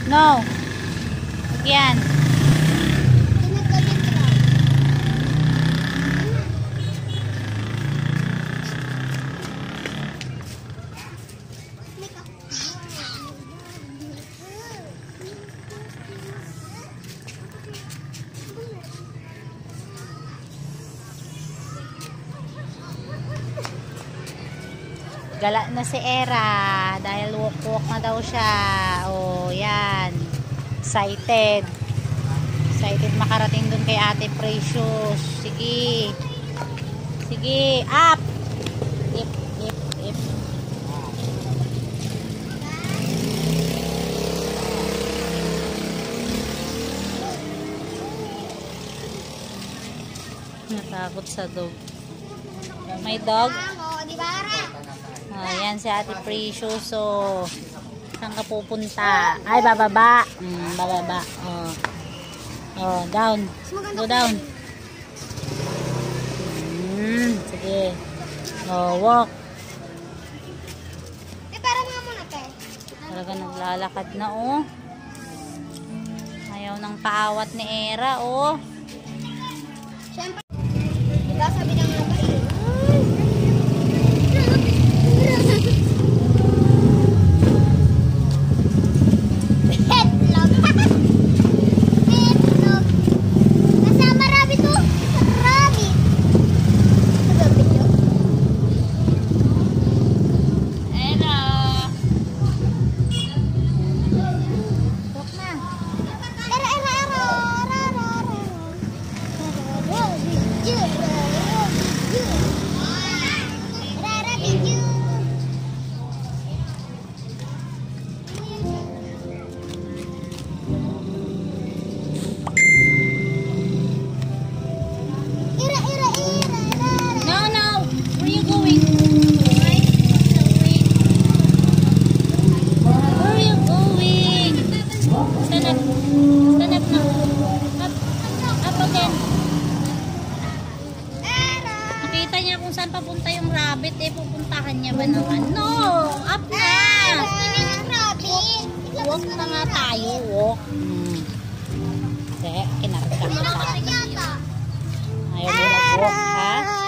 No. Yan. Gala na si Era dahil walk-walk na daw siya. Oh, yan. Excited. Excited makarating dun kay Ate Precious. Sige. Sige, up. Ip, ip, ip. Natakot sa dog. May dog? Ayan si Ate Precious. So, saan ka pupunta? Ay, bababa. Bababa. Oh, down. Go down. Sige. Oh, walk. Para nga muna, te. Talaga naglalakad na, oh. Ayaw ng paawat ni Era, oh. Siyempre, diba sabi ng mga ba eh? Nakita niya kung saan papunta yung rabbit, eh pupuntahan niya ba naman? No! Up na! Walk na nga tayo, walk. Kasi, kinarga ka sa akin. Ayaw mo mag-walk, ha?